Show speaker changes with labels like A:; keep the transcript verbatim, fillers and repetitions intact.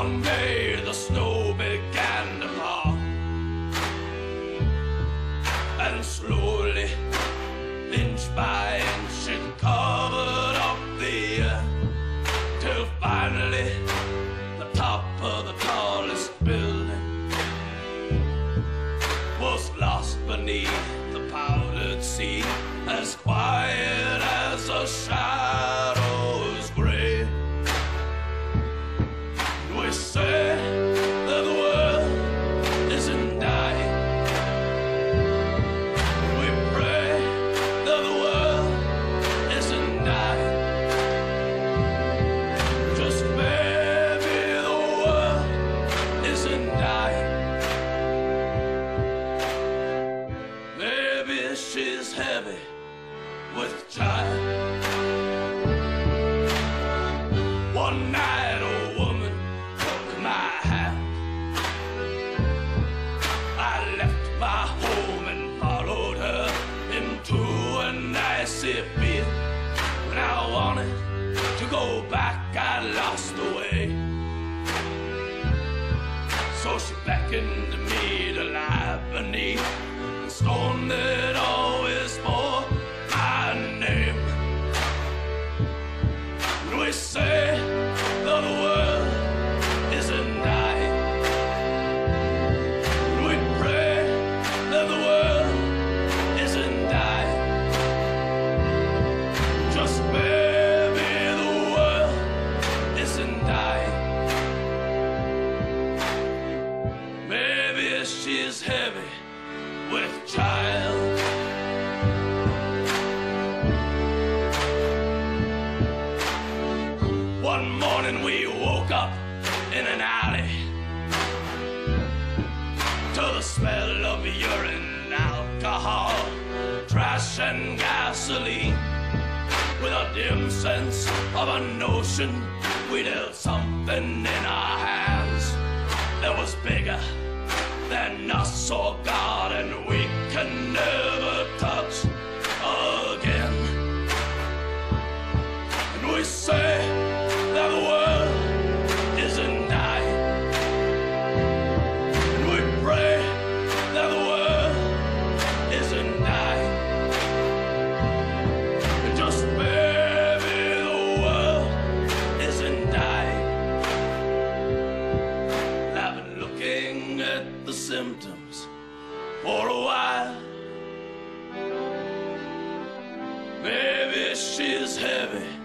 A: One day the snow began to fall, and slowly, inch by inch, it covered up the earth, till finally the top of the tallest building was lost beneath the powdered sea, as quiet as a shadow's grave. We say that the world isn't dying. We pray that the world isn't dying. Just maybe the world isn't dying. Maybe she's heavy with child. One night a woman took my hand. I left my home and followed her into an icy field. When I wanted to go back, I lost the way. So she beckoned to me to lie beneath the stone that always bore my name. And we say that the world isn't dying. And we pray that the world isn't dying. Just maybe the world isn't dying. Maybe she's heavy with child. One morning we woke up in an alley to the smell of urine, alcohol, trash and gasoline, with a dim sense of a notion we'd held something in our hands that was bigger than us or God, and we can never touch again. And we say that the world isn't dying. And we pray that the world isn't dying. And just maybe the world isn't dying. And I've been looking at the symptoms for a while. Maybe she's heavy